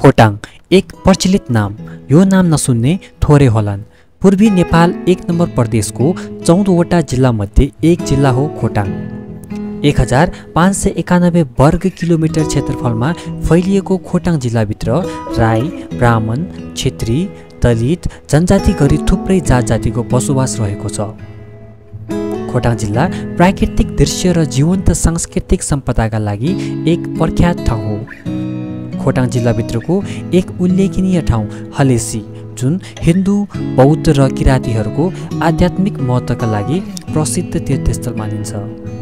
खोटाङ एक प्रचलित नाम। यो नाम नसुन्ने थोरै होलान्। पूर्वी नेपाल 1 नम्बर प्रदेशको 14वटा जिल्लामध्ये एक जिल्ला हो खोटाङ। 1591 वर्ग किलोमिटर क्षेत्रफलमा फैलिएको खोटाङ जिल्लाभित्र राई, ब्राह्मण, क्षेत्री, दलित, जनजाति गरी थुप्रै जात जातिको बसोबास रहेको छ। खोटाङ जिल्ला प्राकृतिक दृश्य र जीवन्त सांस्कृतिक सम्पदाका लागि एक प्रख्यात ठाउँ हो। खोटाङ जिल्लाभित्रको एक उल्लेखनीय ठाउँ हलेसी, जुन हिन्दू, बौद्ध र किराँतीहरूको आध्यात्मिक महत्त्वका लागि प्रसिद्ध तीर्थस्थल मानिन्छ।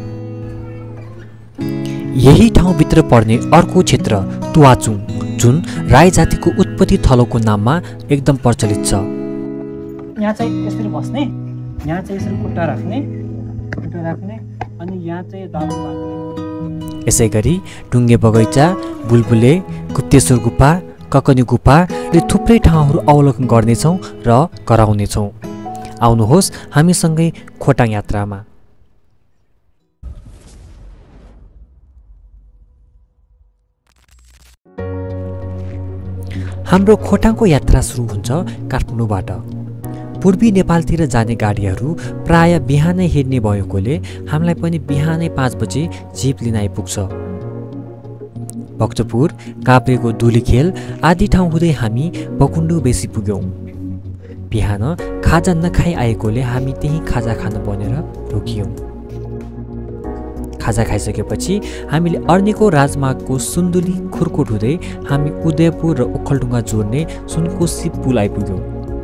यही ठाउँभित्र पर्ने अर्को क्षेत्र तुवाचुङ, जुन राई जातिको उत्पत्ति थलोको नाममा एकदम प्रचलित छ। यहाँ चाहिँ यसरी बस्ने, यहाँ चाहिँ यसरी खुट्टा राख्ने अनि यहाँ चाहिँ दाउ पार्ने। यसै गरी ढुङ्गे बगैँचा, बुलबुले, गुप्तेश्वर गुफा, ककनी गुफा र थुप्रै ठाउँहरू अवलोकन गर्नेछौँ र गराउनेछौँ। आउनुहोस् हामीसँगै खोटाङ यात्रामा। हाम्रो खोटाङको यात्रा सुरु हुन्छ काठमाडौँबाट। पूर्वी नेपालतिर जाने गाडीहरू प्राय बिहानै हिँड्ने भएकोले हामीलाई पनि बिहानै 5 बजे जिप लिन आइपुग्छ। भक्तपुर, काभ्रेको धुलीखेल आदि ठाउँ हुँदै हामी बकुण्डु बेसी पुग्यौँ। बिहान खाजा नखाई आएकोले हामी त्यहीँ खाजा खान बनेर रोकियौँ। खाजा खाइसकेपछि हामीले अर्नीको राजमार्गको सुन्दुली खुर्कोट हुँदै हामी उदयपुर र ओखलढुङ्गा जोड्ने सुनकोशी पुल आइपुग्यौँ।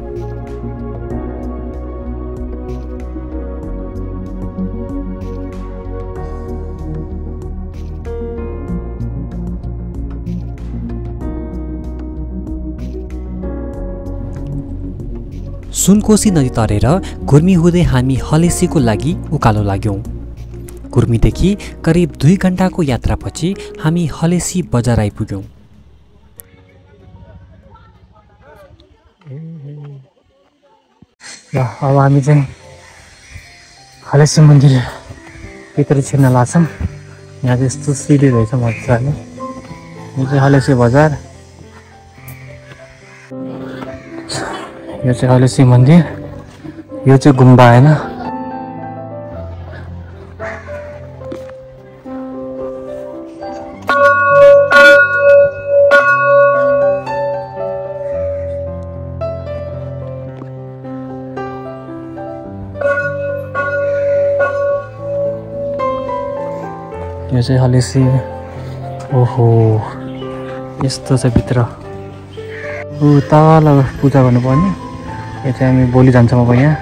सुनकोशी नदी तरेर गुर्मी हुँदै हामी हलेसीको लागि उकालो लाग्यौँ। गुर्मीदेखि करिब 2 घण्टाको यात्रापछि हामी हलेसी बजार आइपुग्यौँ। ल अब हामी चाहिँ हलेसी मन्दिर भित्र छिर्न लाग्छौँ। यहाँ चाहिँ यस्तो सिडी रहेछ मजाले। यो चाहिँ हलेसी बजार, यो चाहिँ हलेसी मन्दिर, यो चाहिँ गुम्बा होइन। यो चाहिँ हलेसी। ओहो, यस्तो छ भित्र। ऊ तल पूजा गर्नुपर्ने। यो चाहिँ हामी भोलि जान्छौँ अब यहाँ।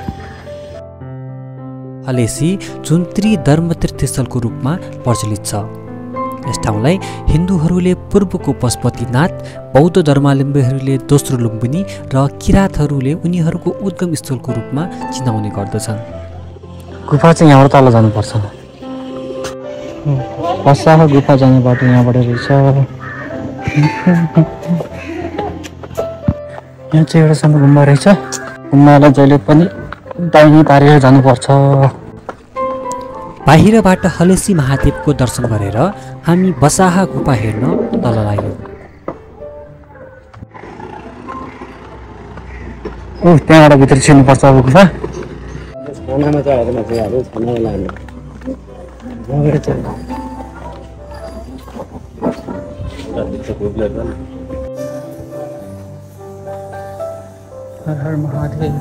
हलेसी जुन त्रिधर्म तीर्थस्थलको रूपमा प्रचलित छ। यस ठाउँलाई हिन्दूहरूले पूर्वको पशुपतिनाथ, बौद्ध धर्मावलम्बीहरूले दोस्रो लुम्बिनी र किराँतहरूले उनीहरूको उद्गम स्थलको रूपमा चिनाउने गर्दछन्। गुफा चाहिँ यहाँबाट तल जानुपर्छ। बसाह गुफा जाने बाटो यहाँबाट रहेछ। यहाँ चाहिँ एउटा सानो गुम्बा रहेछ। गुम्बालाई जहिले पनि दाहिने तारेर जानुपर्छ। बाहिरबाट हलेसी महादेवको दर्शन गरेर हामी बसाह गुफा हेर्न तल लाग्यौँ। त्यहाँबाट भित्र छिर्नुपर्छ अब गुफा। हर हर महादेव।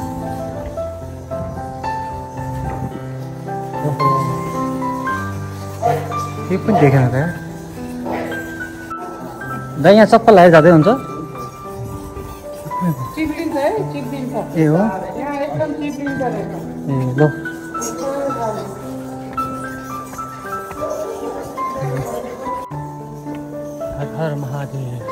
यो पनि देखेन त दा, यहाँ चप्पल लगाएर जाँदै हुन्छ। ए हो, ए ल। हर हर महादेव।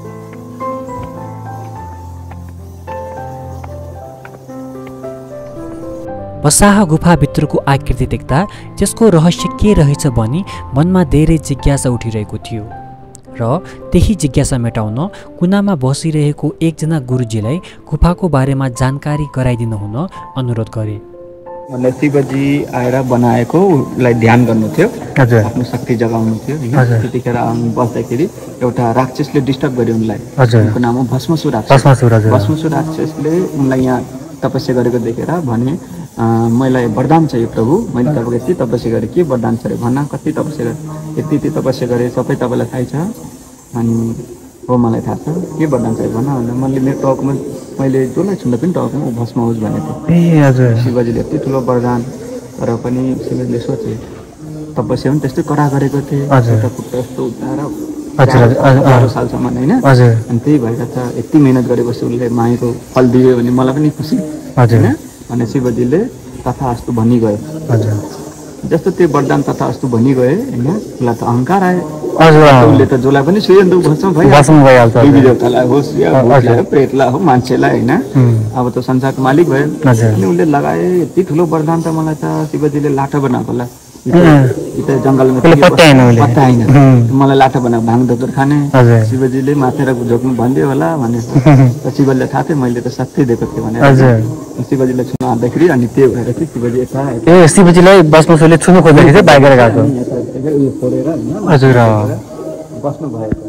बसाह गुफाभित्रको आकृति देख्दा त्यसको रहस्य के रहेछ भनी मनमा धेरै जिज्ञासा उठिरहेको थियो र त्यही जिज्ञासा मेटाउन कुनामा बसिरहेको एकजना गुरुजीलाई गुफाको बारेमा जानकारी गराइदिनु हुन अनुरोध गरे। मतलब शिवजी आएर बनाएको उसलाई ध्यान गर्नु थियो, आफ्नो शक्ति जगाउनु थियो हैन। त्यतिखेर बस्दाखेरि एउटा राक्षसले डिस्टर्ब गर्यो उनलाई। उनको नाम हो भस्मासुर राक्षस। भस्मासुर राक्षसले उनलाई यहाँ तपस्या गरेको देखेर भने मलाई वरदान छ यो प्रभु, मैले तपाईँको यति तपस्या गरेँ, के वरदान छ अरे भन्न, कति तपस्या गरेँ, यति तपस्या गरेँ, सबै तपाईँलाई थाहै छ। अनि हो मलाई थाहा छ, के वरदान छ भन्न भनेर मैले मेरो टाउकोमा मैले जसलाई छुँदा पनि टाउकोमा ऊ भस्म होस् भनेको। शिवजीले यति ठुलो वरदान, तर पनि शिवजीले सोचे तपस्या पनि त्यस्तै कडा गरेको थिएँ, खुट्टा यस्तो उठाएर 12 सालसम्म होइन। अनि त्यही भएर त यति मिहिनेत गरेपछि उसले मागेको फल दियो भने मलाई पनि खुसी होइन भने शिवजीले तथास्तु भनिगयो। जस्तो त्यो वरदान तथास्तु भनिगए होइन, उसलाई त अहङ्कार आयो। उसले त जसलाई पनि सुयो नि त भस्म भइहाल्छ, देवी देवतालाई होस् या भूतलाई प्रेतलाई हो मान्छेलाई होइन, अब त संसारको मालिक भयो। अनि उसले लगाए यति ठुलो वरदान त मलाई त शिवजीले लाठो बनाएको होला, जङ्गलमा पत्याएन, मलाई लाठो बनाएको भाङ धोकर खाने। शिवजीले माथेर झोक्नु भनिदियो होला भने शिवजीलाई थाहा थियो मैले त सत्य दिएको थिएँ भनेर शिवजीलाई छुन आउँदाखेरि। अनि त्यो भएर चाहिँ शिवजी यता शिवजीलाई भस्मासुरले छुनु खोज्दाखेरि चाहिँ बाहिर गएको फोरेर हजुर बस्नु भएको।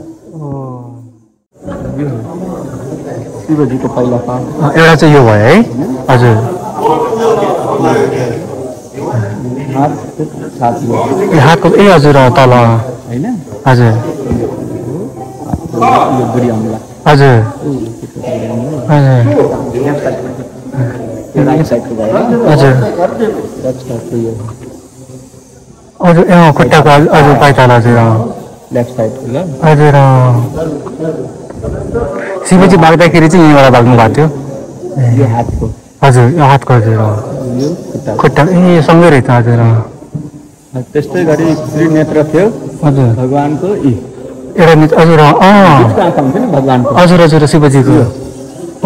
शिवजीको पहिला एउटा चाहिँ यो भयो है। हजुर हातको ए हजुर तल होइन हजुर बुढी अङ्गला हजुर राइट साइडको भयो हजुर हजुर खुट्टाको हजुर पाइताल हजुर लेफ्ट साइडको हजुर शिवजी भाग्दाखेरि चाहिँ यहीँबाट भाग्नु भएको थियो। यो हातको हजुर यो हातको हजुर खुट्टा ए सँगै रहेछ हजुर। त्यस्तै गरी त्रिनेत्र थियो हजुर भगवानको एउटा नेत्र हजुर भगवानको हजुर हजुर शिवजीको ओ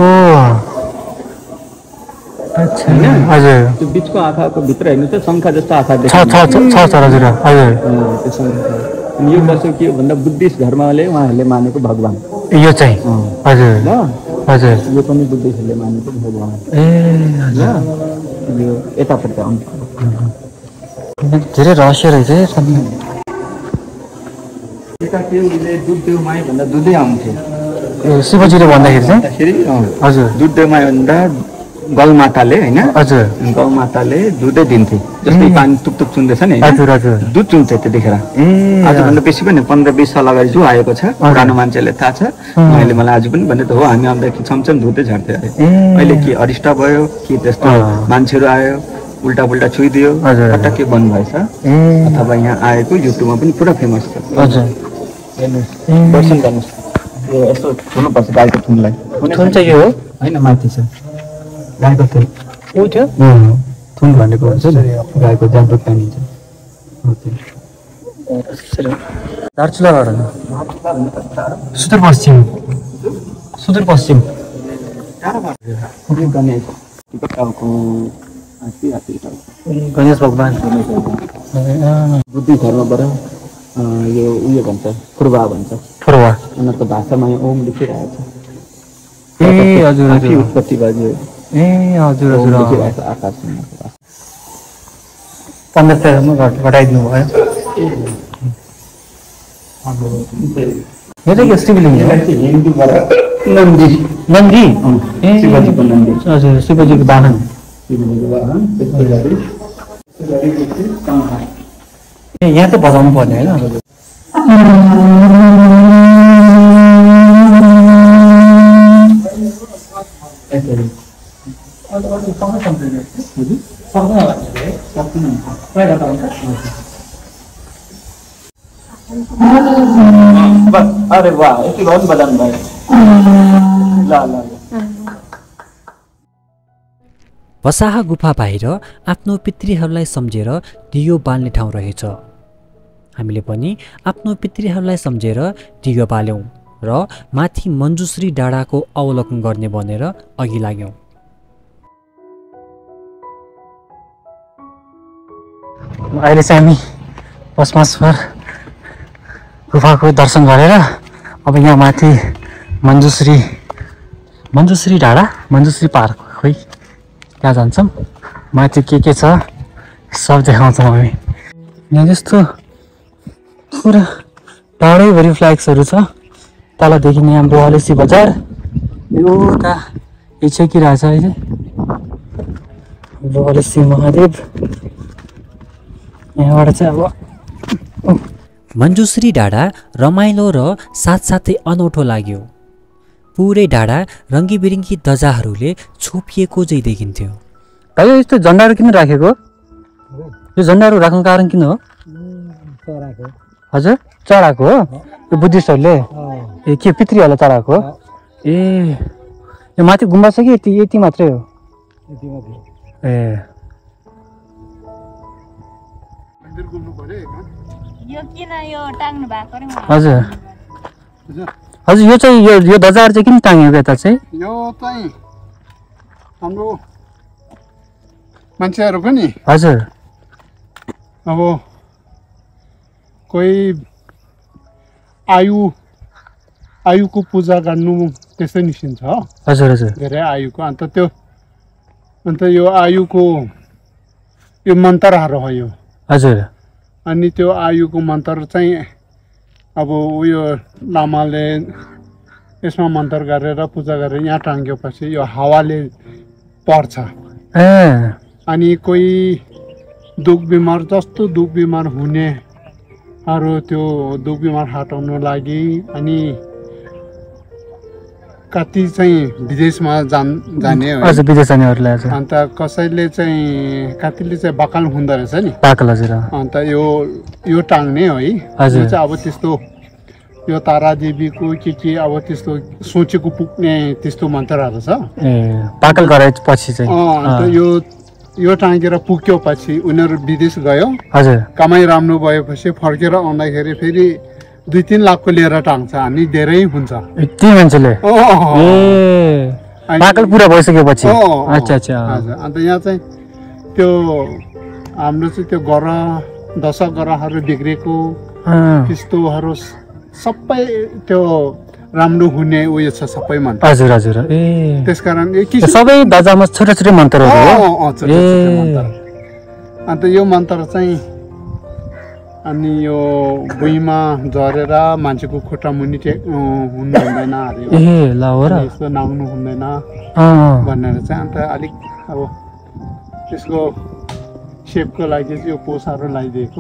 अच्छा हजुर त्यो बिचको आँखाको भित्र हेर्नु चाहिँ शङ्खा जस्तो आँखा छ हजुर हजुर अनि यो बस्यो के भन्दा बुद्धिस्ट धर्मले उहाँहरूले मानेको भगवान यो चाहिँ हजुर हजुर यो पनि बुद्धिस्टहरूले मानेको भगवान ए हजुर यो यतापट्टि आउँछ धेरै रहस्य रहेछ यता त्यो उसले दुध देऊ माई भन्दा दुधै आउँथ्यो शिवजीले भन्दाखेरि चाहिँ हजुर दुध देऊ माई भन्दा गौमाताले होइन हजुर गौमाताले दुधै दिन्थे। जस्तै पानी टुकटुक चुन्दैछ नि हजुर हजुर दुध चुन्छ त्यतिखेर। आजभन्दा बेसी पनि 15-20 साल अगाडि जो आएको छ पुरानो मान्छेले थाहा छ। मैले मलाई आज पनि भने त हो हामी आउँदाखेरि छमछम दुधै झर्थे अरे। अहिले के अरिष्ट भयो कि त्यस्तो मान्छेहरू आयो उल्टा पुल्टा छुइदियो पटक्कै बन्द भएछ। अथवा यहाँ आएको युट्युबमा पनि पुरा फेमस छ। हजुर दर्शन गर्नुहोस् यो यस्तो थुन्नुपर्छ गाईको थुनलाई। थुन चाहिँ यो हो होइन माथि छ गाईको थुन ऊ थियो थुन भनेको हुन्छ नि गाईको जागरुक पाइन्छ। दार्चुलाबाट सुदूरपश्चिम गणेश भगवान बुद्धि धर्मबाट यो उयो भन्छ फुर्वा भन्छ। उनीहरूको भाषामा यहाँ ओम लेखिरहेको छ। ए हजुर हजुर उत्पत्ति भयो ए हजुर हजुर लेखिरहेको छ आकाशमा। 15 घटाइदिनु भयो। यो चाहिँ के शिवलिङ्ग हिन्दूबाट नन्दी ए शिवजीको नन्दी हजुर शिवजीको वाहन ए यहाँ चाहिँ बजाउनु पर्ने होइन अरे वाह यति भए पनि बजाउनु भयो। ल बसाहा गुफा बाहिर आफ्नो पितृहरूलाई सम्झेर दियो बाल्ने ठाउँ रहेछ। हामीले पनि आफ्नो पितृहरूलाई सम्झेर दियो बाल्यौँ र माथि मञ्जुश्री डाँडाको अवलोकन गर्ने भनेर अघि लाग्यौँ। अहिले चाहिँ हामी भस्मासुर गुफाको दर्शन गरेर अब यहाँ माथि मञ्जुश्री डाँडा मञ्जुश्री पार्क खोइ त्यहाँ जान्छौँ। माथि के छ सब देखाउँछौँ हामी। यहाँ जस्तो पुरा टाढैभरि फ्ल्याग्सहरू छ। तल देखिने हाम्रो हलेसी बजार एउटा छेकिरहेछ अहिले। हाम्रो हलेसी महादेव यहाँबाट चाहिँ अब मञ्जुश्री डाँडा रमाइलो र साथसाथै अनौठो लाग्यो। पुरै डाँडा रङ्गीबिरङ्गी ध्वजाहरूले छोपिएको चाहिँ देखिन्थ्यो। भाइ यस्तो झन्डाहरू किन राखेको? यो झन्डाहरू राख्नु कारण किन हो? हजुर चढाएको हो यो बुद्धिस्टहरूले? ए के पितृहरूलाई चढाएको हो? ए यो माथि गुम्बा छ कि यति मात्रै हो? ए हजुर हजुर यो चाहिँ यो ध्वजाहरू चाहिँ किन टाँगिएको यता चाहिँ? यो चाहिँ हाम्रो मान्छेहरूको नि हजुर अब कोही आयुको पूजा गर्नु त्यस्तै निस्किन्छ हो। हजुर हजुर धेरै आयुको अन्त यो आयुको यो मन्त्रहरू हो यो। हजुर अनि त्यो आयुको मन्त्र चाहिँ अब उयो लामाले यसमा मन्त्र गरेर पूजा गरेर यहाँ टाँगेपछि यो हावाले पर्छ। अनि कोही दुख बिमार हुनेहरू त्यो दुख बिमार हटाउनु लागि अनि कति चाहिँ विदेशमा जाने हो। हजुर विदेश जानेहरूलाई हजुर। अन्त कसैले चाहिँ कतिले चाहिँ बकाल हुँदो रहेछ नि। बकाल हजुर। अन्त यो टाङ्ने है। हजुर यो चाहिँ अब त्यस्तो यो तारादेवीको के अब त्यस्तो सोचेको पुग्ने त्यस्तो मन्त्रहरू छ। ए पाकल गराएपछि चाहिँ अन्त यो टाँगेर पुग्यो पछि उनीहरू विदेश गयो। हजुर कमाइ राम्रो भएपछि फर्केर आउँदाखेरि फेरि 2-3 लाखको लिएर टाङ्छ। अनि धेरै हुन्छ यति मान्छेले। पाकल पुरा भइसकेपछि। अच्छा अच्छा। अन्त यहाँ चाहिँ त्यो हाम्रो चाहिँ त्यो दशा ग्रहहरू बिग्रेको त्यस्तोहरू सबै त्यो राम्रो हुने उयो छ सबै मन्त्र। हजुर हजुर। ए त्यसकारण सबै ध्वजामा छोटा छोटा मन्त्रहरू हो। अन्त यो मन्त्र चाहिँ अनि यो भुइँमा झरेर मान्छेको खुट्टा मुनि हुनु हुँदैन अरे। ए ल हो र यस्तो नाग्नु हुँदैन भनेर चाहिँ अन्त अलिक अब त्यसको सेपको लागि चाहिँ यो पोसाहरू लगाइदिएको।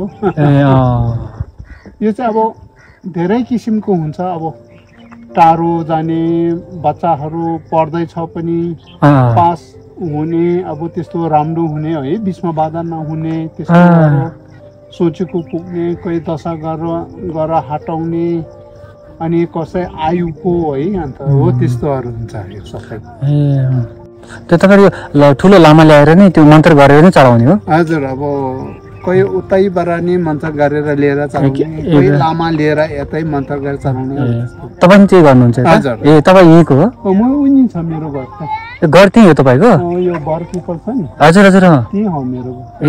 यो चाहिँ अब धेरै किसिमको हुन्छ। अब टाढो जाने बच्चाहरू पढ्दैछ पनि पास हुने अब त्यस्तो राम्रो हुने है। बिचमा बाधा नहुने त्यस्तो सोचेको पुग्ने कोही दशा गरेर हटाउने अनि कसै आयुको है। अन्त हो त्यस्तोहरू हुन्छ यो सबै। त्यो तपाईँले ठुलो लामा ल्याएर नि त्यो मन्त्र गरेर नै चढाउने हो? हजुर अब कोही उतैबाट नि मन्त्र गरेर लिएर चढाउने कोही लामा लिएर यतै मन्त्र गरेर चढाउने। तपाईँ पनि त्यही गर्नुहुन्छ? हजुर। ए तपाईँ यहीँको हो? म उनी छ मेरो घर। घर त्यही हो तपाईँको? यो बर पिपल छ नि। हजुर हजुर त्यही हो मेरो। ए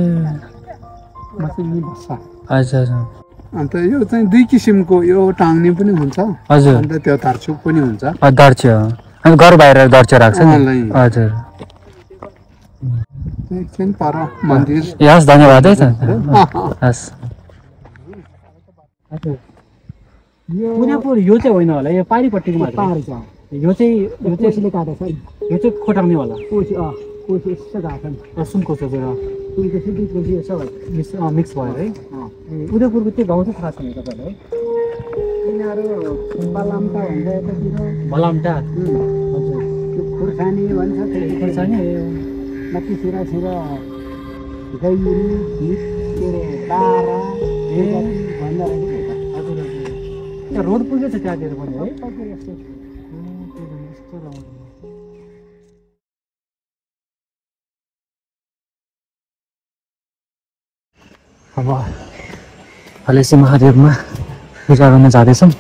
म चाहिँ यहीँ बस्छ। हजुर। अन्त यो चाहिँ 2 किसिमको यो टाङ्ने पनि हुन्छ। हजुर। अन्त त्यो धर्चुक पनि हुन्छ। दर्च्य अनि घर बाहिर दर्च्य राख्छ नि। हजुर। एकछिन पर मन्दिर। हस् धन्यवाद है त। हस्। पुरापुर यो चाहिँ होइन होला, यो पारिपट्टिको मात्र पाहाड छ। यो चाहिँ कोसीले काटेको छ। यो चाहिँ खोटाउने होला। कोसी यसो गएको छ नि। सुनकोसी चाहिँ कोसी यसो मिक्स भयो है। उदयपुरको त्यो गाउँ चाहिँ थाहा छैन तपाईँलाई है? यिनीहरू बलाम्टा भन्छ यतातिर। बलाम्टा हजुर। त्यो खुर्सानी भन्छ। खुर्सानी माथि छिरा गैरी के अरे तारा भन्दा हजुर हजुर। रोड पुगेछ त्यहाँतिर पनि है? अब हलेसी महादेवमा पूजा गर्न जाँदैछौँ।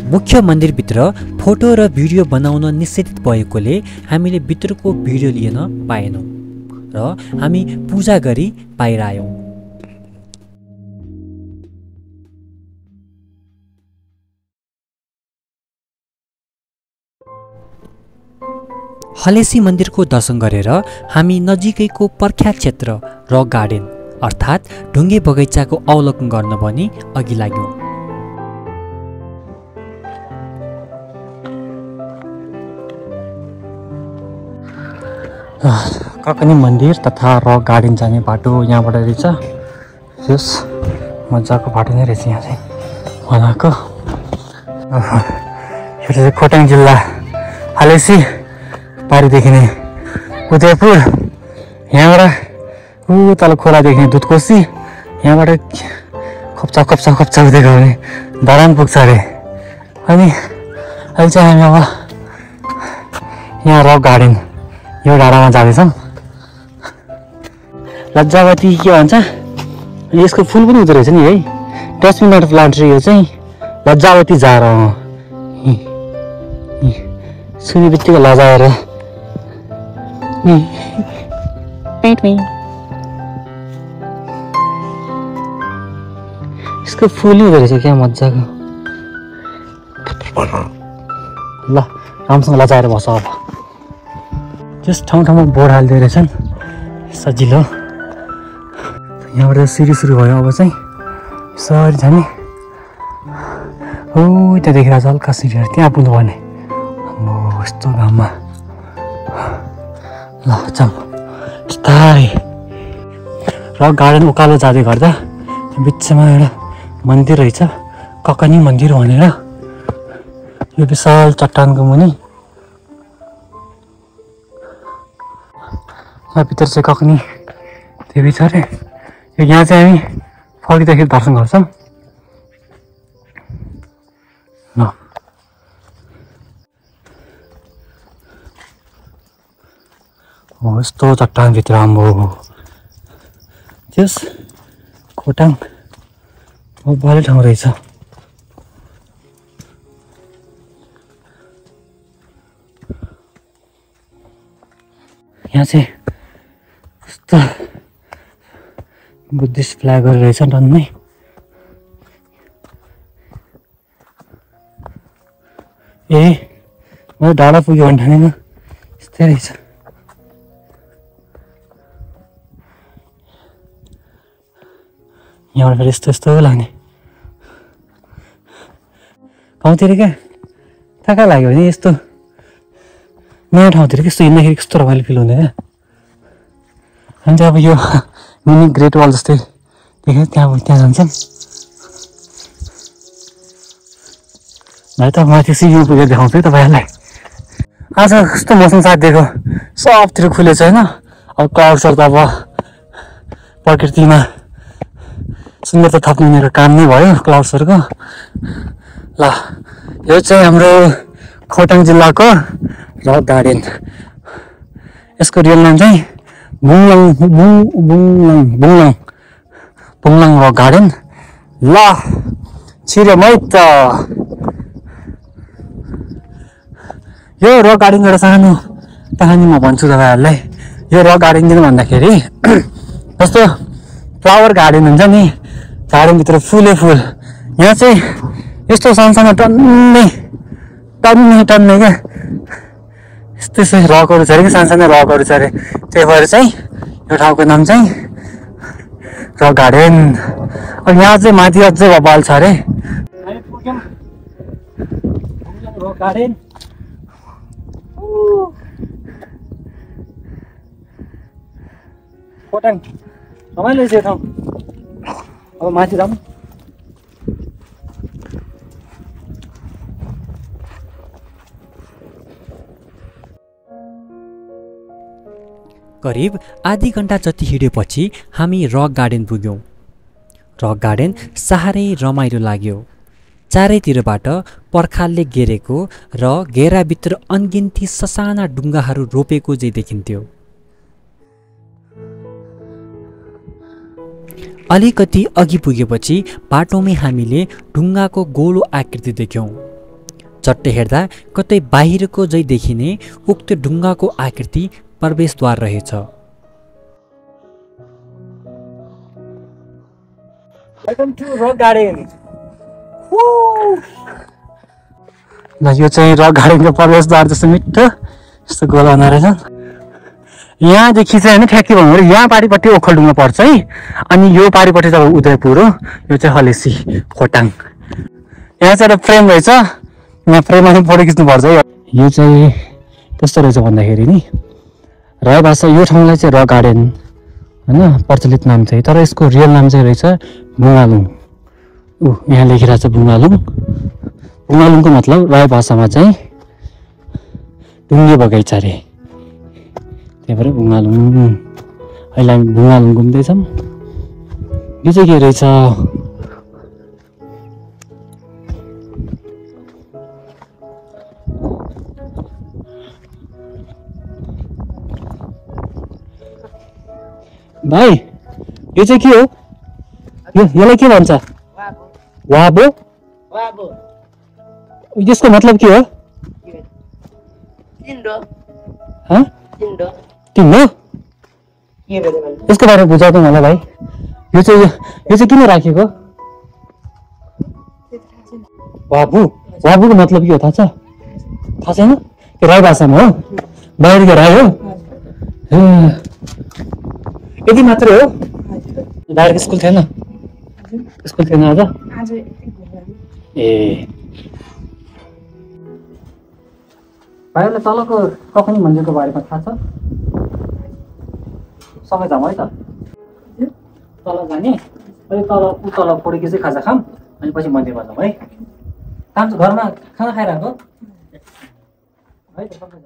मुख्य मन्दिरभित्र फोटो र भिडियो बनाउन निषेधित भएकोले हामीले भित्रको भिडियो लिन पाएनौँ र हामी पूजा गरी बाहिर आयौँ। हलेसी मन्दिरको दर्शन गरेर हामी नजिकैको प्रख्यात क्षेत्र रक गार्डन अर्थात् ढुङ्गे बगैँचाको अवलोकन गर्न पनि अघि लाग्यौँ। ककनी मन्दिर तथा रक गार्डन जाने बाटो यहाँबाट रहेछ। यस मजाको बाटो नै रहेछ यहाँ चाहिँ बनाएको। यो चाहिँ खोटाङ जिल्ला हालेसी पारी देखिने उदयपुर, यहाँबाट तल खोला देखिने दुधकोशी, यहाँबाट खप्चा खप्चा खप्चा हुँदै गयो भने धरान पुग्छ अरे। अनि अहिले चाहिँ हामी अब यहाँ रक गार्डन यो डाँडामा जाँदैछौँ। लज्जावती के भन्छ, यसको फुल पनि हुँदो रहेछ नि है, डस्टबिन प्लान्ट यो चाहिँ लज्जावती झार हो। सुने बित्तिकै लजाएर यसको फुल हुँदो रहेछ क्या मजाको। ल राम्रोसँग लजाएर बस्छ। अब त्यस ठाउँ ठाउँमा बोर्ड हालिदिएको रहेछन् सजिलो। यहाँबाट सिडी सुरु भयो। अब चाहिँ सरी जाने हो त्यहाँ देखिरहेको छ हल्का सिडीहरू, त्यहाँ पुग्नुपर्ने। अब यस्तो घाममा ल जाउँ बिस्तारै। रक गार्डन उकालो जाँदै गर्दा बिचमा एउटा मन्दिर रहेछ, ककनी मन्दिर भनेर। यो विशाल चट्टानको मुनि भित्र चाहिँ ककनी देवी छ अरे। यहाँ चाहिँ हामी फर्किँदाखेरि दर्शन गर्छौँ। हो यस्तो चट्टानभित्र आम्बो त्यस खोटाङ बढी ठाउँ रहेछ। यहाँ चाहिँ कस्तो बुद्धिस्ट फ्ल्यागहरू रहेछ डन्नै। ए म डाँडा पुग्यो भने ठानेको यस्तै रहेछ। यहाँबाट फेरि यस्तो यस्तो लाग्ने गाउँतिर क्या। कहाँ कहाँ लाग्यो भने यस्तो नयाँ ठाउँतिर कस्तो हिँड्दाखेरि कस्तो रमाइलो फिल हुँदैन। अनि चाहिँ अब यो मिनी ग्रेट वाल जस्तै देख्यो, त्यहाँ जान्छन्। भाइ त माथि सिक्किम पुगेर देखाउँछु है तपाईँहरूलाई। आज कस्तो मौसम साथ दिएको, सबतिर खुलेछ होइन। अब क्लाउड्सहरू त अब प्रकृतिमा सुन्दरता थप्नु मेरो काम नै भयो क्लाउड्सहरूको। ल यो चाहिँ हाम्रो खोटाङ जिल्लाको रक गार्डन। यसको रियल नाम चाहिँ बुङलाङ रक गार्डन। ल छिर्यो मै त। यो रक गार्डनको एउटा सानो कहानी म भन्छु तपाईँहरूलाई। यो रक गार्डन किन भन्दाखेरि जस्तो फ्लावर गार्डन हुन्छ नि, गार्डनभित्र फुलै फुल। यहाँ चाहिँ यस्तो सानसानो टन्नै क्या यस्तै रकहरू छ अरे कि सानसानो रकहरू छ अरे। त्यही भएर चाहिँ यो ठाउँको नाम चाहिँ रक गार्डन। अब यहाँ चाहिँ माथि अझै बबाल छ अरे। रक गार्डन खोटाङ रमाइलो छ ठाउँ। अब माथि जाऊँ। करिब आधी घन्टा जति हिँडेपछि हामी रक गार्डन पुग्यौँ। रक गार्डन साह्रै रमाइलो लाग्यो। चारैतिरबाट पर्खालले घेरेको र घेराभित्र अनगिन्ती ससाना डुङ्गाहरू रोपेको जै देखिन्थ्यो। अलिकति अघि पुगेपछि बाटोमै हामीले ढुङ्गाको गोलो आकृति देख्यौँ। चट्टै हेर्दा कतै बाहिरको झै देखिने उक्त ढुङ्गाको आकृति प्रवेशद्वार रहेछ। यो चाहिँ रक गार्डनको प्रवेशद्वार जस्तो मिठो यस्तो गोला हुँदो रहेछ। यहाँदेखि चाहिँ होइन ठ्याक्कै भन्नु यहाँ पारिपट्टि ओखलढुङ्गा पर्छ है, अनि यो पारिपट्टि चाहिँ उदयपुर हो। यो चाहिँ हलेसी खोटाङ। यहाँ चाहिँ एउटा फ्रेम रहेछ, यहाँ फ्रेममा चाहिँ फोटो खिच्नुपर्छ है। यो चाहिँ कस्तो रहेछ भन्दाखेरि नि राई भाषा यो ठाउँलाई चाहिँ रक गार्डन होइन प्रचलित नाम चाहिँ, तर यसको रियल नाम चाहिँ रहेछ बुङ्गालुङ। यहाँ लेखिरहेको छ बुङ्गालुङ। बुङ्गालुङको मतलब राई भाषामा चाहिँ ढुङ्गे बगैँचा रे, त्यही भएर बुङ्गालुङ। अहिले हामी बुङ्गालुङ घुम्दैछौँ। यो चाहिँ के रहेछ भाइ, यो चाहिँ के हो? यसलाई के भन्छ? वाबो। यसको मतलब के हो? तिम्रो यसको बारेमा बुझाउँदै मलाई भाइ। यो चाहिँ किन राखेको? वाबु। वाबुको मतलब के हो थाहा छ? थाहा छैन? यो राई भाषामा हो, बाहिरको राई हो। यति मात्रै हो? बाहिरको स्कुल थिएन? स्कुल थिएन आज? ए भाइहरूलाई तलको कखनी मन्दिरको बारेमा थाहा छ? सँगै जाउँ है त, तल जाने। अनि तल फोडेकी चाहिँ खाजा खाऊँ, अनि पछि मन्दिरमा जाउँ है। काम चाहिँ घरमा खाना खाइरहेको है त, सँगै जाउँ।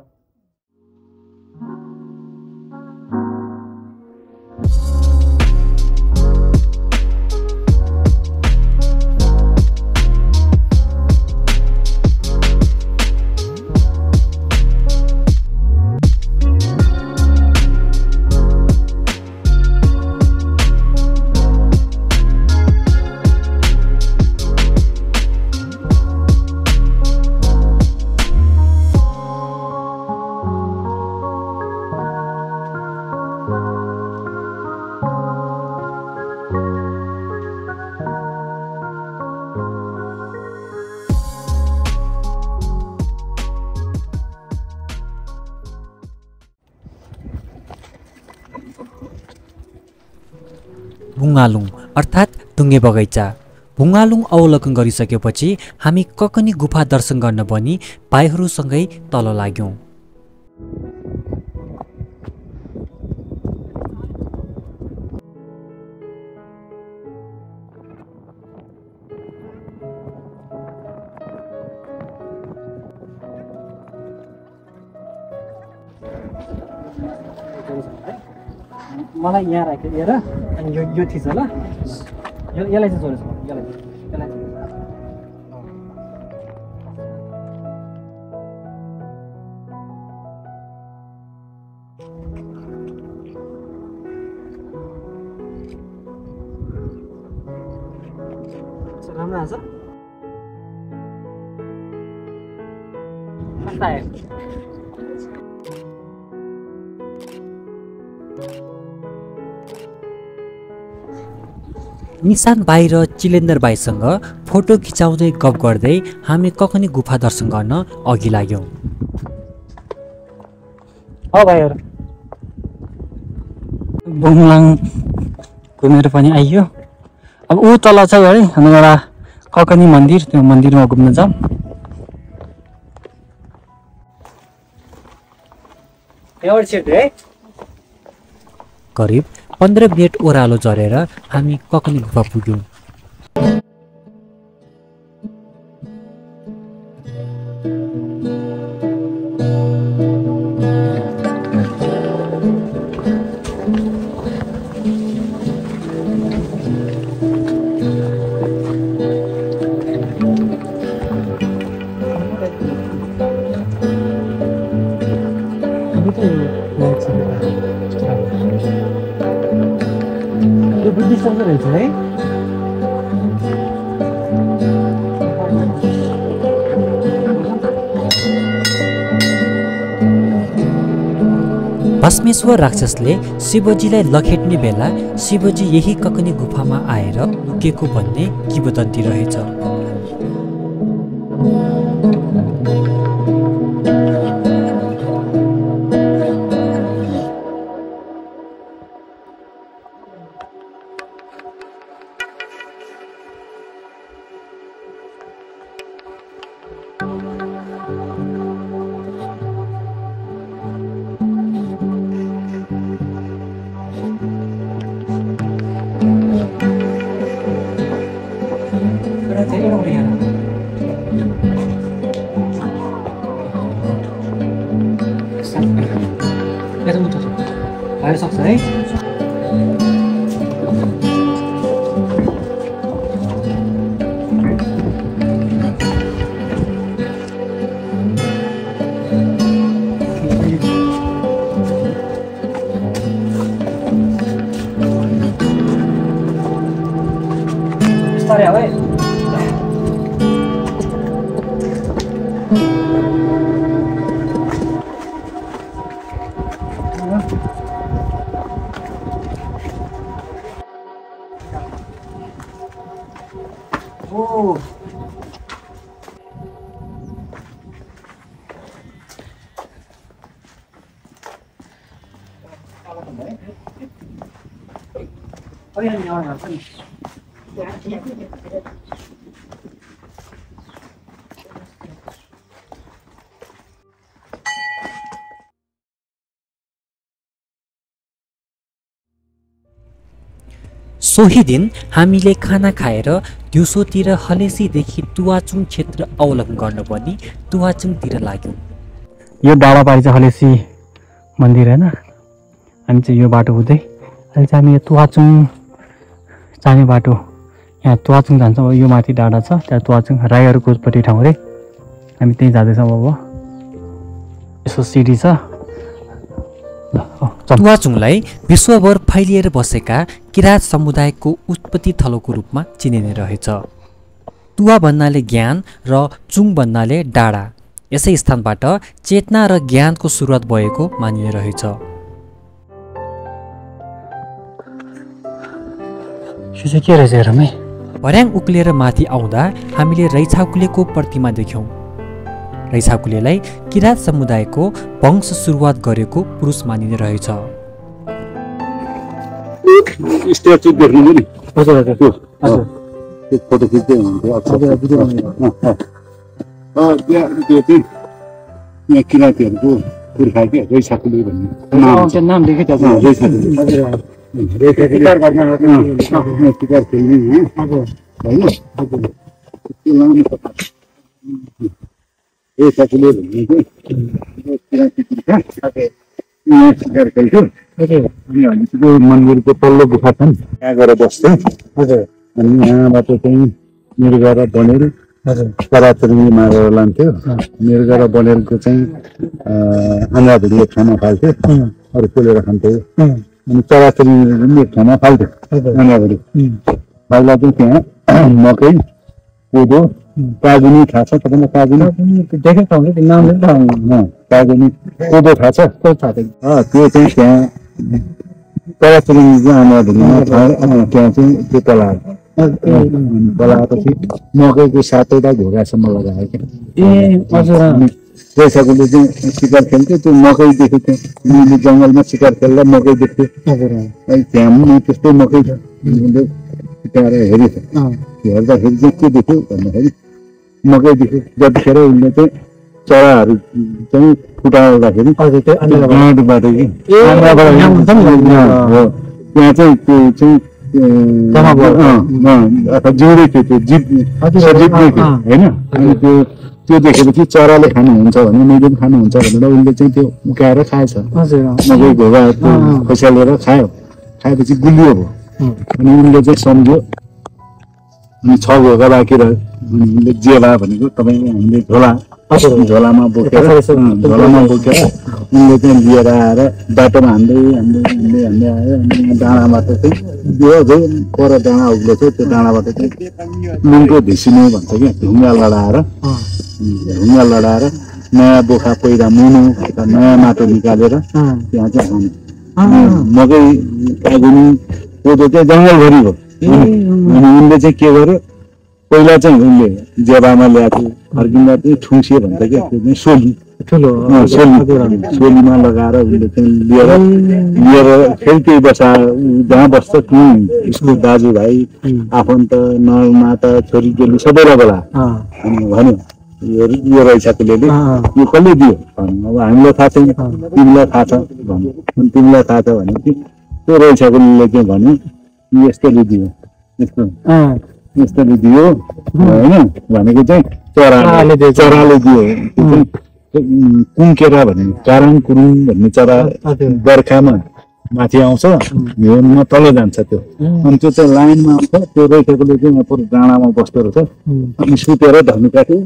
बुङ्गालुङ अर्थात् ढुङ्गे बगैँचा। बुङ्गालुङ अवलोकन गरिसकेपछि हामी ककनी गुफा दर्शन गर्न पनि भाइहरूसँगै तल लाग्यौँ। मलाई यहाँ राख्यो लिएर, अनि यो थिच होला, यसलाई चाहिँ जोडेछ। यसलाई राम्रो आछ। कस्तो आयो? निशान बाई र चिलेन्द्र बाईसँग फोटो खिचाउँदै गफ गर्दै हामी ककनी गुफा दर्शन गर्न अघि लाग्यौँ। भाइहरू बुङलाङ घुमेर पनि आइयो। अब ऊ तल छ है एउटा ककनी मन्दिर, त्यो मन्दिरमा घुम्न जाऊँ। करिब 15 मिनट ओह्रालो झरेर हामी ककनी गुफा पुग्यौँ। रहेछ है। भस्मेश्वर राक्षसले शिवजीलाई लखेट्ने बेला शिवजी यही ककनी गुफामा आएर लुकेको भन्ने किंवदन्ती रहेछ। सक्छ है। सोही दिन हामीले खाना खाएर दिउँसोतिर हलेसीदेखि तुवाचुङ क्षेत्र अवलोकन गर्न पनि तुवाचुङतिर लाग्यौं। यो डाँडापारी चाहिँ हलेसी मन्दिर हैन। हामी चाहिँ यो बाटो हुँदै अहिले चाहिँ हामी यो तुवाचुङ जाने बाटो, यहाँ तुवाचुङ जान्छौँ। यो माथि डाँडा छ, त्यहाँ तुवाचुङ राईहरूको उत्पत्ति ठाउँ रे। हामी त्यहीँ जाँदैछौँ। अब यसो सिडी छ। तुवाचुङलाई विश्वभर फैलिएर बसेका किराँत समुदायको उत्पत्ति थलोको रूपमा चिनिने रहेछ। तुवा भन्नाले ज्ञान र चुङ भन्नाले डाँडा। यसै स्थानबाट चेतना र ज्ञानको सुरुवात भएको मानिने रहेछ। यो चाहिँ के रहेछ हेरौँ है। भर्याङ उक्लिएर माथि आउँदा हामीले रैछाकुलेको प्रतिमा देख्यौँ। रैछाकुलेलाई किराँत समुदायको वंश सुरुवात गरेको पुरुष मानिने रहेछ। स्ट्याचु देख्नु नि। हजुर हजुर त्यो फोटो खिच्दै हुनुहुन्थ्यो। त्यो चाहिँ यहाँ किराँतीहरूको पुर्खा के रैछाकुले भन्ने नाम लेखेँ शिकार खेल्ने होइन। रैछाकुले भन्ने चाहिँ किराँती पुर्खा यहाँ शिकार खेल्थ्यो। अनि त्यो मन्दिरको तल्लो गुफा छन्, त्यहाँ गएर बस्थ्यो। अनि यहाँबाट चाहिँ मृग र बनेल चराचुरुङ्गी मारेर लान्थ्यो। मृग र बनेलको चाहिँ आन्द्राभुडी एक ठाउँमा फाल्थ्यो, अरू पोलेर खान्थ्यो। अनि चराचुरुङ्गी पनि एक ठाउँमा फाल्थ्यो आन्द्राभुडी फाल्दा चाहिँ त्यहाँ मकै, कोदो, काजुनी थाहा छ तपाईँलाई? काजुनी देखेको काजुनी कोदो थाहा छ? त्यो चाहिँ त्यहाँ चराचुरुङ्गीको आन्द्राभुडीमा त्यहाँ चाहिँ त्यो पलाएपछि मकैको 7वटा घोगासम्म लगायो क्या। रैछाकुले चाहिँ शिकार खेल्थ्यो। त्यो मकै देख्यो, त्यहाँ जङ्गलमा शिकार खेल्दा मकै देख्थ्यो। त्यहाँ पनि त्यस्तै मकै छ। त्यहाँ हेरेछ, हेर्दाखेरि चाहिँ के देख्यो भन्दाखेरि मकै देख्यो। जतिखेर उसले चाहिँ चराहरू चाहिँ फुटाउँदाखेरि गाँडबाट कि त्यहाँ चाहिँ त्यो चाहिँ जिउँदै थियो, त्यो जित्ने थियो होइन। अनि त्यो देखेपछि चराले खानुहुन्छ भने मैले पनि खानुहुन्छ भनेर उसले चाहिँ त्यो उकाएर खाएछ। मकै घोगा त्यो खोसेलेर खायो। खाएपछि गुलियो भयो। अनि उनले चाहिँ सम्झ्यो। अनि 6 घोगा बाँकी रह्यो। अनि उनले जेला भनेको तपाईँको हामीले झोलामा बोकेर उनले चाहिँ लिएर आएर बाटोमा हान्दै आयो। अनि डाँडाबाट चाहिँ यो पर डाँडा उग्लो थियो, त्यो डाँडाबाट चाहिँ मुनको ढिसिने भन्छ क्या, ढुङ्गा लडाएर नयाँ बोखा पहिरा मुनु अथवा नयाँ माटो निकालेर त्यहाँ चाहिँ हाल्ने मकै कागुनी कोदो चाहिँ जङ्गलभरि हो अनि उनले चाहिँ के गर्यो पहिला चाहिँ उनले जेबामा ल्याएको फर्किँदा चाहिँ ठुङ्से भन्छ क्या त्यो चाहिँ सोली सोलीमा लगाएर उसले चाहिँ लिएर फेरि त्यही बसा जहाँ बस्छ त्यहीँ उसको दाजुभाइ आफन्त नरनाता छोरीचेली सबैलाई बोला अनि भन्यो यो रहेछ त्यसले यो कसले दियो भन्यो अब हामीलाई थाहा छैन तिमीलाई थाहा छ भन्यो अनि तिमीलाई थाहा छ भने त्यो रहेछ कसले चाहिँ भन्यो यस्तोले दियो यस्तोले दियो होइन भनेको चाहिँ चराले दियो कुङ्केरा भन्ने काराङ कुरुङ भन्ने चरा बर्खामा माथि आउँछ हिउँमा तल जान्छ त्यो अनि त्यो चाहिँ लाइनमा आउँछ त्यो रहेकोले चाहिँ यहाँ पुरो डाँडामा बस्दो रहेछ अनि सुतेर धनु काट्यो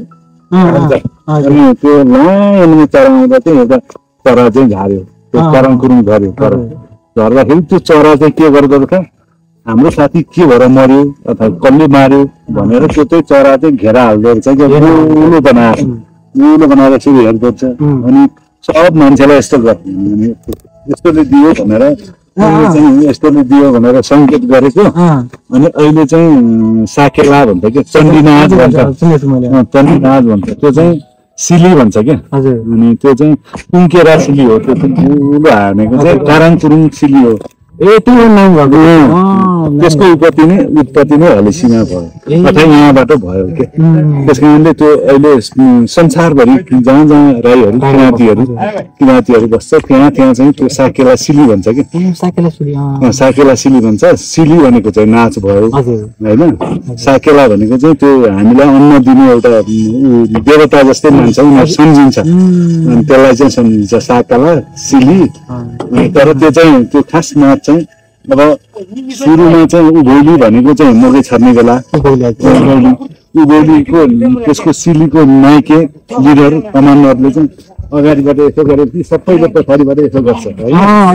अनि त्यो लाइनमा चरा आउँदा चाहिँ एउटा चरा चाहिँ झार्यो त्यो काराङ कुरुङ झर्यो तर झर्दाखेरि त्यो चरा चाहिँ के गर्दो रहेछ हाम्रो साथी के भएर मर्यो अथवा कसले मार्यो भनेर त्यो चाहिँ चरा चाहिँ घेरा हाल्दो रहेछ कि ठुलो बनाएर यसरी हेर्दो रहेछ अनि सब मान्छेलाई यस्तो गर्ने यस्तोले दियो भनेर यस्तोले दियो भनेर सङ्केत गरेको अनि अहिले चाहिँ साकेला भन्छ क्या चण्डीनाथ भन्छ त्यो चाहिँ सिली भन्छ क्या अनि त्यो चाहिँ कुङ्केरा सिली हो त्यो चाहिँ ठुलो हानेको चाहिँ काराङ कुरुङ सिली हो त्यो नाम त्यसको उत्पत्ति नै हलेसीमा भयो अथवा यहाँबाट भयो क्या त्यस कारणले त्यो अहिले संसारभरि जहाँ जहाँ राईहरू किराँतीहरू बस्छ त्यहाँ चाहिँ त्यो साकेला सिली भन्छ कि साकेला सिली भन्छ सिली भनेको चाहिँ नाच भयो होइन साकेला भनेको चाहिँ त्यो हामीलाई अन्न दिने एउटा देवता जस्तै मान्छ उनीहरू सम्झिन्छ अनि त्यसलाई चाहिँ सम्झिन्छ साकेला सिली तर त्यो चाहिँ त्यो खास नाच चाहिँ अब सुरुमा चाहिँ उभौली भनेको चाहिँ मकै छर्ने बेला उभौलीको त्यसको सिलीको नाइके लिडर कमान्डरले चाहिँ अगाडिबाट यसो गरेपछि सबैले पछाडिबाट यसो गर्छ है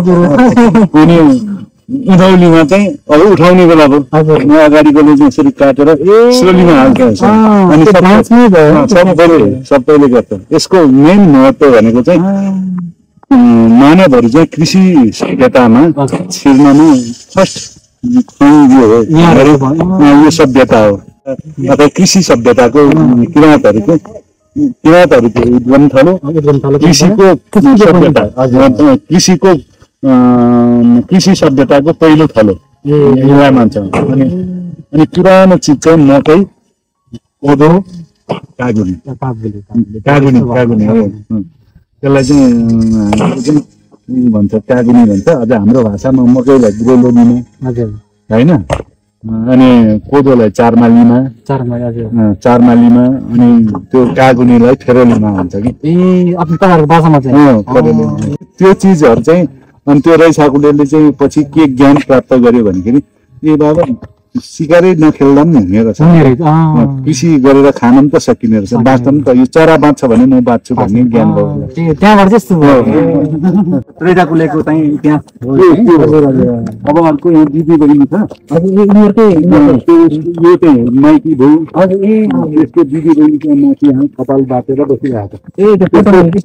अनि उधौलीमा चाहिँ अब उठाउने बेला भयो अगाडिकोले चाहिँ यसरी काटेर स्लोलीमा हाल्छ अनि सबैले गर्छ यसको मेन महत्त्व भनेको चाहिँ मानवहरू चाहिँ कृषि सभ्यतामा छिर्नमा फर्स्ट यो सभ्यता हो अथवा कृषि सभ्यताको किराँतहरूको उद्गम थलो कृषिको सभ्यता कृषि सभ्यताको पहिलो थलो यसलाई मान्छ अनि पुरानो चिज चाहिँ मकै कोदो कागुनी हो त्यसलाई चाहिँ भन्छ कागुनी भन्छ अझ हाम्रो भाषामा मकैलाई ग्रोलोनीमा होइन अनि कोदोलाई चारमालीमा अनि त्यो कागुनीलाई फेरोलीमा भन्छ कि त्यो चिजहरू चाहिँ अनि त्यो रैसाकुलेले चाहिँ पछि के ज्ञान प्राप्त गर्यो भनेखेरि ए बाबा सिकारै नखेल्दा पनि हुने रहेछ कृषि गरेर खान पनि त सकिने रहेछ बाँच्न पनि त यो चरा बाँच्छ भने म बाँच्छु भन्ने ज्ञान भयो त्यहाँबाट त्यस्तो रैसाकुलेको चाहिँ त्यहाँ अब अर्को यहाँ दिदी बहिनी छ यो चाहिँ माइती भयो यसको दिदी बहिनीको माथि यहाँ कपाल बाटेर बसिरहेको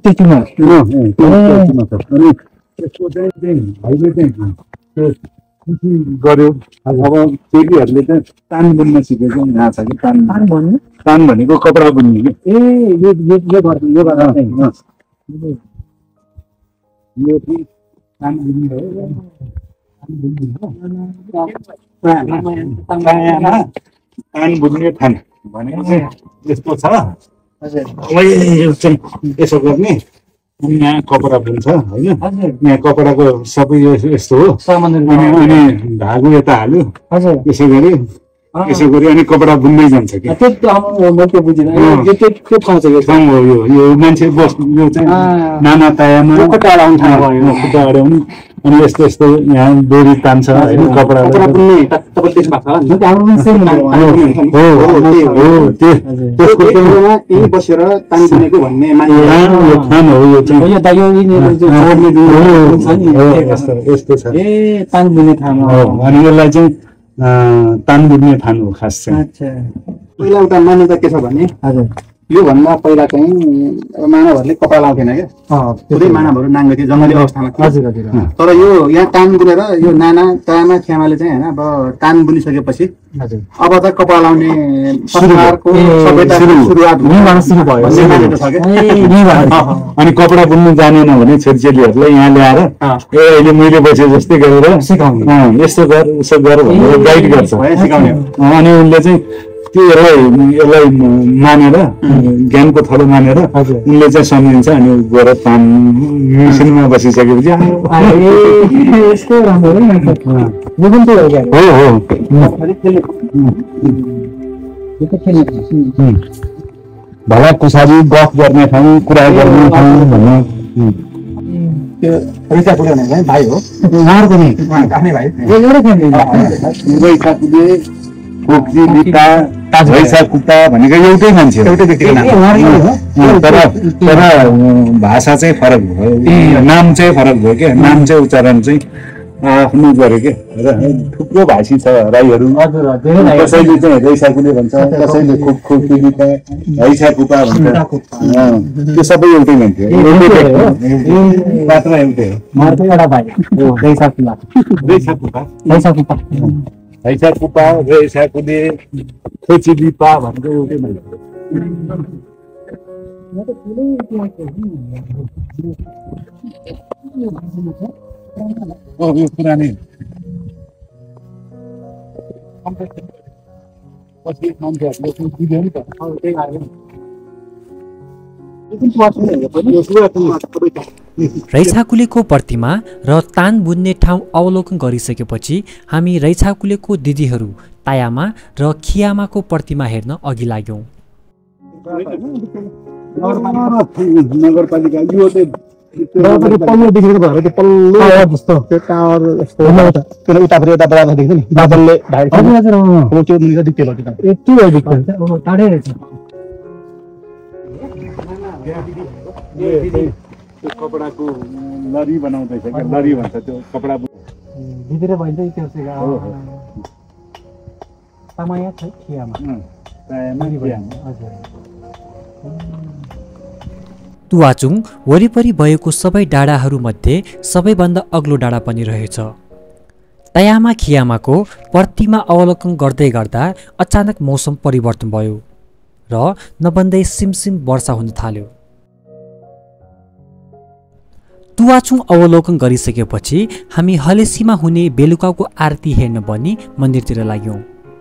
अनि त्यसको चाहिँ भाइले चाहिँ कृषि गर्यो अब चेलीहरूले चाहिँ तान बुन्न सिकेको यहाँ छ कि तान भनेको कपडा बुन्ने कि यो तान बुन्ने हो तान बुन्ने थान भनेको चाहिँ यस्तो छ यसो गर्ने अनि यहाँ कपडा बुन्छ होइन यहाँ कपडाको सबै यस्तो हो अनि धागो यता हाल्यो यसो गरी अनि कपडा बुन्दै जान्छ कि ठाउँ हो यो मान्छे बस्नु यो चाहिँ नाना तायामा खुट्टा अड्याउने अनि यस्तो यहाँ डोरी तान्छ होइन कपडा बसेर तान बुनेको भन्ने यस्तो छ तान बुन्ने थान अनि यसलाई चाहिँ तान बुन्ने थान हो खास चाहिँ पहिला एउटा मान्यता के छ भने योभन्दा पहिला चाहिँ मानवहरूले कपडा लाउँथेन क्या, पुरै मानवहरू नाङ्गो थिए जङ्गली अवस्थामा थियो। हजुर हजुर। तर यो यहाँ तान बुनेर यो तामा ख्यामाले चाहिँ होइन अब तान बुनिसकेपछि अब त कपडा लाउने संस्कारको सुरुवात सुरु भयो। अनि कपडा बुन्नु जानेन भने छोरीचेलीहरूलाई यहाँ ल्याएर अहिले मैले बसे जस्तै गरेर सिकाउने, यस्तो गर उसो गर भनेर गाइड गर्छ सिकाउने। अनि उनले चाहिँ त्यो यसलाई मानेर ज्ञानको थलो मानेर उनले चाहिँ सम्झिन्छ। अनि गएर तान मिसिनमा बसिसकेपछि भला कुसारी गफ गर्ने ठाउँ, कुरा गर्ने ठाउँ भन्ने त्यो पैसा पुऱ्याउने चाहिँ भाइ हो उहाँहरूको नि आफ्नै भाइ कोक्री बिता भैसा कुता भनेको एउटै मान्छे, एउटै व्यक्तिको नाम। तर भाषा चाहिँ फरक भयो, नाम चाहिँ फरक भयो क्या, नाम चाहिँ उच्चारण चाहिँ आफ्नो गरे क्या। र थुप्रो भाषी छ राईहरू, कसैले चाहिँ रैसाकुले भन्छ, कसैले खोक्री बिता भैसा कुपा भन्छ, त्यो सबै एउटै मान्छे, मात्र एउटै हो। भैसा कुपा रैसाकुले खोची बिपा भनेको एउटै मान्छे। यो पुरानै पछि मान्छेहरूले बुझ्यो नि त। रैछाकुलेको प्रतिमा र तान बुन्ने ठाउँ अवलोकन गरिसकेपछि हामी रैछाकुलेको दिदीहरू तायामा र खियामाको प्रतिमा हेर्न अघि लाग्यौं। नगरपालिका यो चाहिँ पल्लो देखेको भएर त्यो पल्लो जस्तो त्यो टावर जस्तो उतापट्टि यता बराबर देख्छ नि बादलले त्यो दिक्तेल हो यति हो दिक्तेल टाढै रहेछ। कपडाको लरी बनाउँदैछ क्या, लरी भन्छ त्यो कपडा भित्र भन्छ त्यो तामाया छ खियामा तुवाचुङ वरिपरि भएको सबै डाँडाहरूमध्ये सबैभन्दा अग्लो डाँडा पनि रहेछ। तायामा खियामाको प्रतिमा अवलोकन गर्दै गर्दा अचानक मौसम परिवर्तन भयो र नबन्दै सिमसिम वर्षा हुन थाल्यो। तुवाचुङ अवलोकन गरिसकेपछि हामी हलेसीमा हुने बेलुकाको आरती हेर्न भनी मन्दिरतिर लाग्यौं।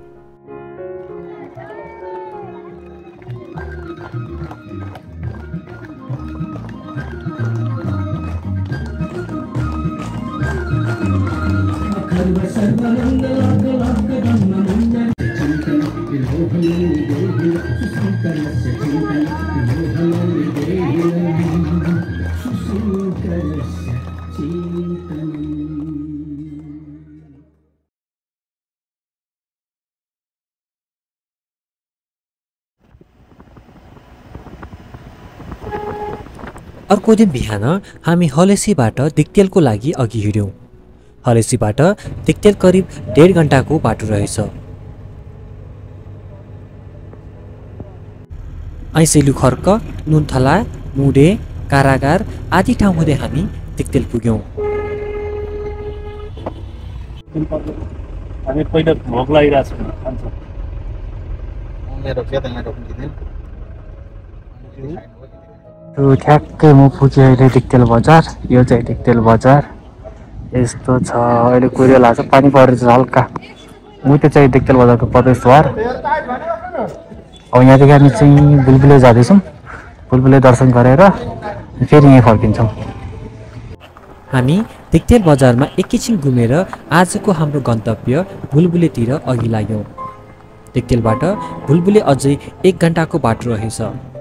अर्को दिन बिहान हामी हलेसीबाट दिक्तेलको लागि अघि हिँड्यौं। हलेसीबाट दिक्तेल करिब 1.5 घण्टाको बाटो रहेछ। ऐसेलु खर्क, नुनथला, मुडे, कारागार आदि ठाउँ हुँदै हामी दिक्तेल पुग्यौं। हामी पहिला भोक लागिरहेछ खान्छ ठ्याक्कै म पुगेँ अहिले दिक्तेल बजार। यो चाहिँ दिक्तेल बजार यस्तो छ। अहिले कुहिरो लाग्छ, पानी परेछ हल्का। म त्यो चाहिँ दिक्तेल बजारको प्रवेशद्वार। अब यहाँदेखि हामी चाहिँ बुलबुले जाँदैछौँ। बुलबुले दर्शन गरेर फेरि यहीँ फर्किन्छौँ। हामी दिक्तेल बजारमा एकैछिन घुमेर आजको हाम्रो गन्तव्य बुलबुलेतिर अघि लाग्यौं। दिक्तेलबाट बुलबुले अझै 1 घण्टाको बाटो रहेछ।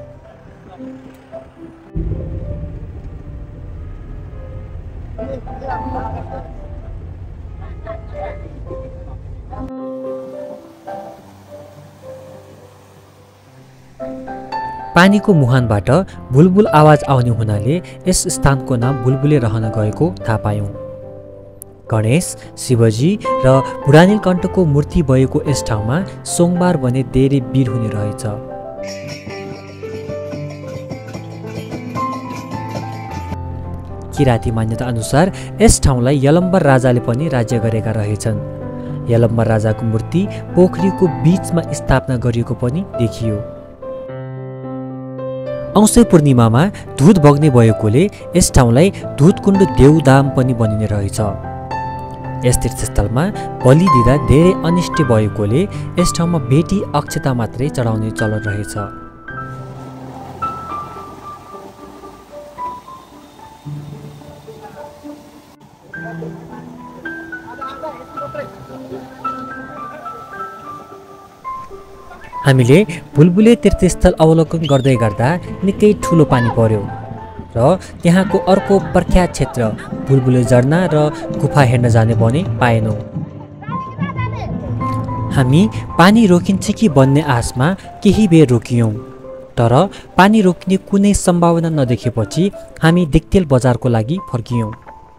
पानीको मुहानबाट बुलबुल आवाज आउने हुनाले यस स्थानको नाम बुलबुले रहन गएको थाहा पायौं। गणेश, शिवजी र बुढानीलकण्ठको मूर्ति भएको यस ठाउँमा सोमबार भने धेरै भिड हुने रहेछ। किराती मान्यता अनुसार यस ठाउँलाई यलम्बर राजाले पनि राज्य गरेका रहेछन्। यलम्बर राजाको मूर्ति पोखरीको बीचमा स्थापना गरिएको पनि देखियो। औँसे पूर्णिमामा दुध बग्ने भएकोले यस ठाउँलाई दुधकुण्ड देउधाम पनि भनिने रहेछ। यस तीर्थस्थलमा बलि दिँदा धेरै अनिष्ट भएकोले यस ठाउँमा बेटी अक्षता मात्रै चढाउने चलन रहेछ। हामीले भुलबुले तीर्थस्थल अवलोकन गर्दै गर्दा निकै ठुलो पानी पर्यो र त्यहाँको अर्को प्रख्यात क्षेत्र भुलबुले झरना र गुफा हेर्न जाने भने पाएनौँ। हामी पानी रोकिन्छ कि भन्ने आशमा केही बेर रोकियौँ, तर पानी रोकिने कुनै सम्भावना नदेखेपछि हामी दिक्तेल बजारको लागि फर्कियौँ।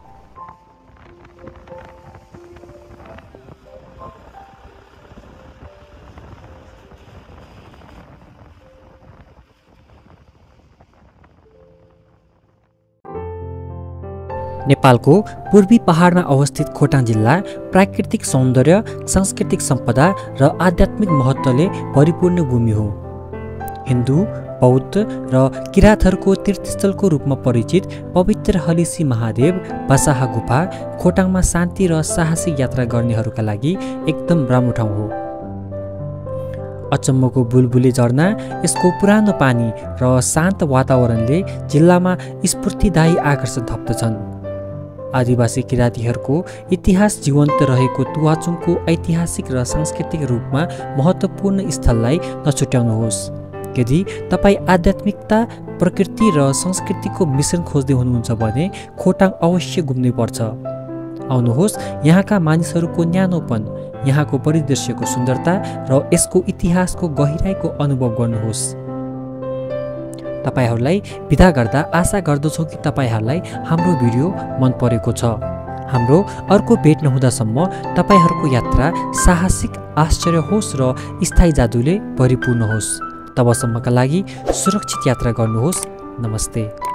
नेपालको पूर्वी पहाडमा अवस्थित खोटाङ जिल्ला प्राकृतिक सौन्दर्य, सांस्कृतिक सम्पदा र आध्यात्मिक महत्त्वले परिपूर्ण भूमि हो। हिन्दू, बौद्ध र किराँतहरूको तीर्थस्थलको रूपमा परिचित पवित्र हलेसी महादेव बसाहा गुफा खोटाङमा शान्ति र साहसिक यात्रा गर्नेहरूका लागि एकदम राम्रो ठाउँ हो। अचम्मको बुलबुले झरना, यसको पुरानो पानी र शान्त वातावरणले जिल्लामा स्फूर्तिदायी आकर्षण थप्दछन्। आदिवासी किराँतीहरूको इतिहास जीवन्त रहेको तुवाचुङको ऐतिहासिक र सांस्कृतिक रूपमा महत्त्वपूर्ण स्थललाई नछुट्याउनुहोस्। यदि तपाईँ आध्यात्मिकता, प्रकृति र संस्कृतिको मिश्रण खोज्दै हुनुहुन्छ भने खोटाङ अवश्य घुम्नै पर्छ। आउनुहोस्, यहाँका मानिसहरूको न्यानोपन, यहाँको परिदृश्यको सुन्दरता र यसको इतिहासको गहिराईको अनुभव गर्नुहोस्। तपाईहरूलाई बिदा गर्दा आशा गर्दछौँ कि तपाईँहरूलाई हाम्रो भिडियो मन परेको छ। हाम्रो अर्को भेट नहुँदासम्म तपाईँहरूको यात्रा साहसिक, आश्चर्य होस् र स्थायी जादुले परिपूर्ण होस्। तबसम्मका लागि सुरक्षित यात्रा गर्नुहोस्। नमस्ते।